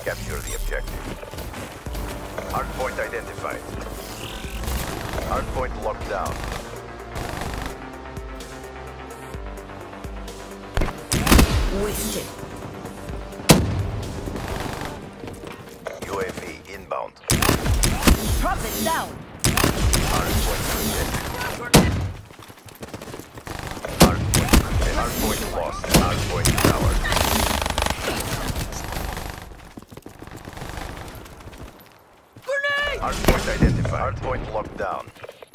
Capture the objective. Hardpoint identified. Hardpoint locked down. Wasted. UAV inbound. Prophet down. Hardpoint contested. Hardpoint lost. Hardpoint tower. Grenade! Hardpoint identified. Hardpoint locked down.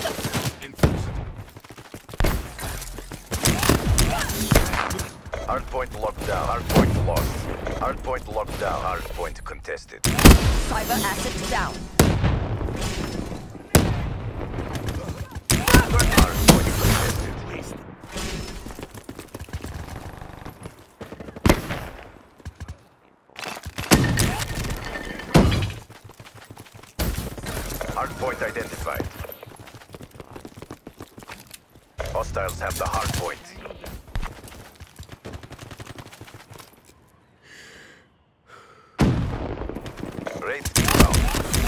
Hardpoint locked down. Hardpoint lost. Hardpoint locked down. Hardpoint contested. Cyber assets down. Hardpoint contested. Hardpoint identified. Hostiles have the hardpoint. Raid inbound.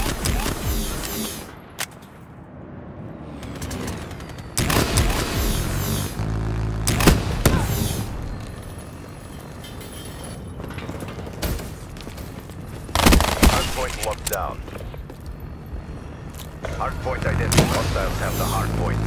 Hardpoint locked down. Hardpoint identified. Hostiles have the hardpoint.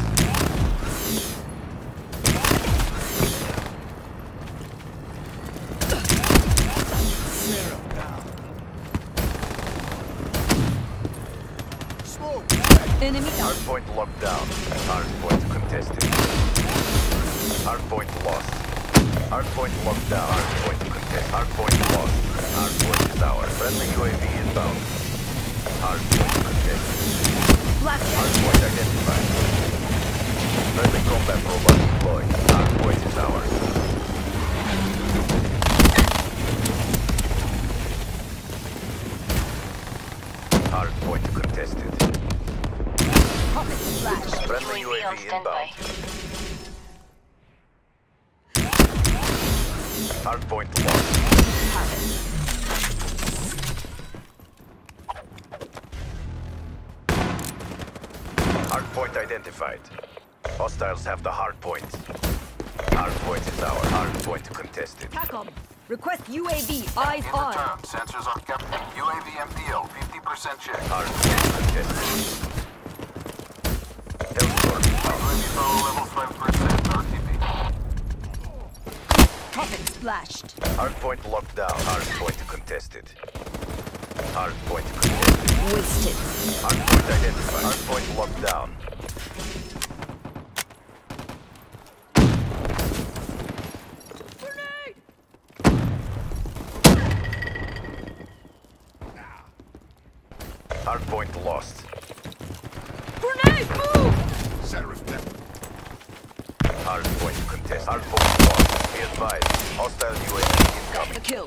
Enemy down. Hardpoint locked down. Hardpoint contested. Hardpoint lost. Hardpoint locked down. Hardpoint contested. Hardpoint lost. Hardpoint is ours. Friendly UAV inbound. Hardpoint contested. Hardpoint identified. Friendly combat robot deployed. Hardpoint is ours. Hardpoint contested. Prophet flash. Friendly UAV inbound. Hardpoint lost. Hardpoint identified. Hostiles have the hardpoint. Hardpoint is our hardpoint contested. TACOM. Request UAV. Eyes on. Sensors are kept. UAV MPL, 50% check. Hardpoint contested. Hellstorm inbound. UAV power level 5%. RTB. Prophet splashed. Hardpoint locked down. Hardpoint contested. Hardpoint contested. Wasted. Hardpoint identified. Hardpoint locked down. Hardpoint lost. Grenade, move! Hardpoint contested. Hardpoint lost. Be advised. Hostile UAV The incoming. kill.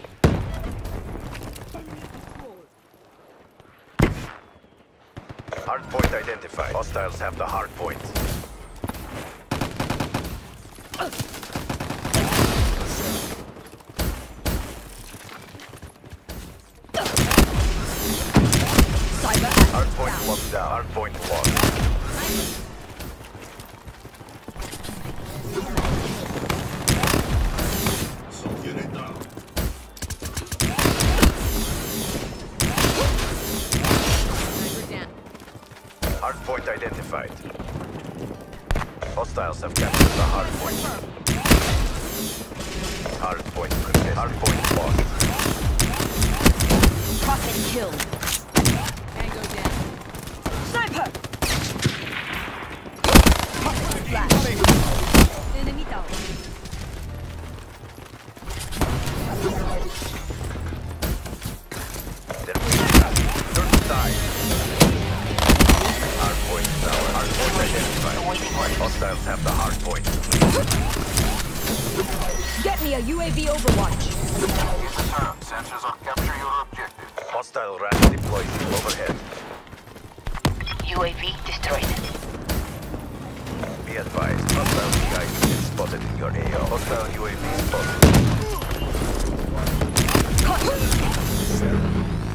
Hardpoint identified. Hostiles have the hardpoint. Cyber Hardpoint assets locked down. Hardpoint lost. Hardpoint identified. Hostiles have captured the hardpoint. Hardpoint contested. Hardpoint lost. Prophet killed. Tango down. Sniper! Prophet flash. Enemy down. Then we third side. Hardpoint tower. Hardpoint identified. Hostiles have the hardpoint. Get me a UAV overwatch. Use the term. Sensors are capture your objective. Hostile RAS deployed overhead. UAV destroyed. Be advised. Hostile CID is spotted in your AO. Hostile UAV spotted. Cut.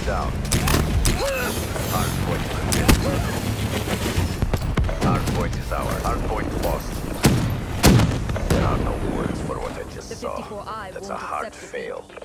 down. Hardpoint contested. Hardpoint is ours. Hardpoint lost. There are no words for what I just The saw. 54I That's a won't hard accept defeat. fail.